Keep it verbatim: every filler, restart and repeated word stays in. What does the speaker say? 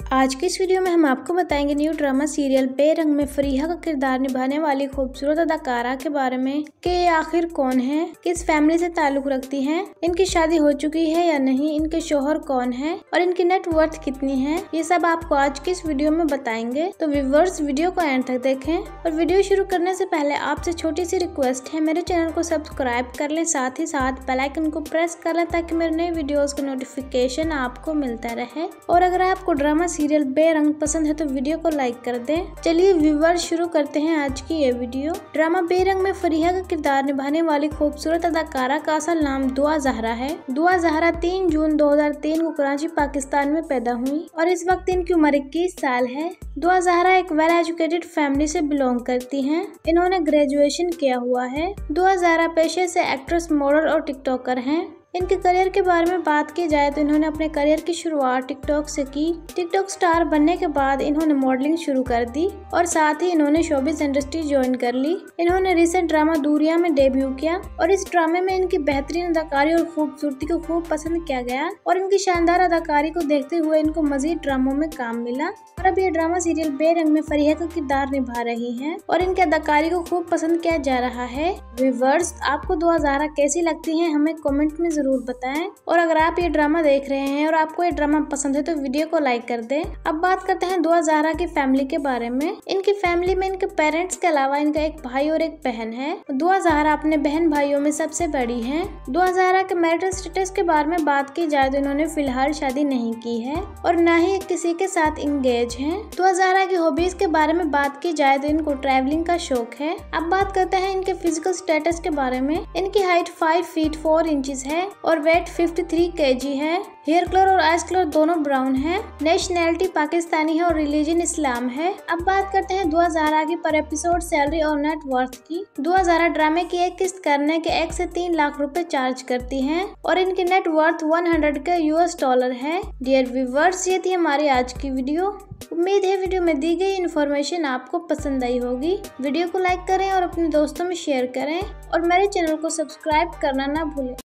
आज की इस वीडियो में हम आपको बताएंगे न्यू ड्रामा सीरियल बेरंग में फरीहा का किरदार निभाने वाली खूबसूरत अदाकारा के बारे में कि ये आखिर कौन है, किस फैमिली से ताल्लुक रखती हैं, इनकी शादी हो चुकी है या नहीं, इनके शोहर कौन है और इनकी नेटवर्थ कितनी है। ये सब आपको आज की इस वीडियो में बताएंगे, तो व्यूअर्स वीडियो को एंड तक देखें। और वीडियो शुरू करने से पहले आपसे छोटी सी रिक्वेस्ट है, मेरे चैनल को सब्सक्राइब कर लें, साथ ही साथ बेल आइकन को प्रेस कर लें ताकि मेरे नए वीडियोस का नोटिफिकेशन आपको मिलता रहे। और अगर आपको ड्रामा सीरियल बेरंग पसंद है तो वीडियो को लाइक कर दें। चलिए व्यूअर्स शुरू करते हैं आज की ये वीडियो। ड्रामा बेरंग में फरीहा का किरदार निभाने वाली खूबसूरत अदाकारा का असल नाम दुआ ज़हरा है। दुआ ज़हरा तीन जून दो हज़ार तीन को कराची पाकिस्तान में पैदा हुई और इस वक्त इनकी उम्र इक्कीस साल है। दुआ ज़हरा एक वेल एजुकेटेड फैमिली से बिलोंग करती हैं। इन्होंने ग्रेजुएशन किया हुआ है। दुआ ज़हरा पेशे से एक्ट्रेस, मॉडल और टिकटॉकर हैं। इनके करियर के बारे में बात की जाए तो इन्होंने अपने करियर की शुरुआत टिकटॉक से की। टिकटॉक स्टार बनने के बाद इन्होंने मॉडलिंग शुरू कर दी और साथ ही इन्होंने शोबिज़ इंडस्ट्री ज्वाइन कर ली। इन्होंने रिसेंट ड्रामा दूरिया में डेब्यू किया और इस ड्रामे में इनकी बेहतरीन अदाकारी और खूबसूरती को खूब पसंद किया गया और इनकी शानदार अदाकारी को देखते हुए इनको मजीद ड्रामों में काम मिला और अब ये ड्रामा सीरियल बेरंग में फरीहा का किरदार निभा रही हैं और इनकी अदाकारी को खूब पसंद किया जा रहा है। व्यूअर्स, आपको दुआ ज़हरा कैसी लगती है हमें कमेंट में जरूर बताएं। और अगर आप ये ड्रामा देख रहे हैं और आपको ये ड्रामा पसंद है तो वीडियो को लाइक कर दें। अब बात करते हैं दुआ ज़हरा की फैमिली के बारे में। इनकी फैमिली में इनके पेरेंट्स के अलावा इनका एक भाई और एक बहन है। दुआ ज़हरा अपने बहन भाइयों में सबसे बड़ी हैं। दुआ ज़हरा के मैरिटल स्टेटस के बारे में बात की जाए तो इन्होंने फिलहाल शादी नहीं की है और न ही किसी के साथ इंगेज हैं। दुआ ज़हरा की हॉबीज के बारे में बात की जाए तो इनको ट्रैवलिंग का शौक है। अब बात करते हैं इनके फिजिकल स्टेटस के बारे में। इनकी height five feet four inches है और वेट तिरेपन केजी है। हेयर कलर और आइज कलर दोनों ब्राउन है। नेशनैलिटी पाकिस्तानी है और रिलीजन इस्लाम है। अब बात करते हैं दुआ ज़हरा की पर एपिसोड सैलरी और नेटवर्थ की। दुआ ज़हरा ड्रामे की एक किस्त करने के एक से तीन लाख रुपए चार्ज करती हैं और इनकी नेटवर्थ सौ के यूएस डॉलर है। डियर व्यूअर्स, ये थी हमारी आज की वीडियो। उम्मीद है वीडियो में दी गई इन्फॉर्मेशन आपको पसंद आई होगी। वीडियो को लाइक करें और अपने दोस्तों में शेयर करें और मेरे चैनल को सब्सक्राइब करना ना भूलें।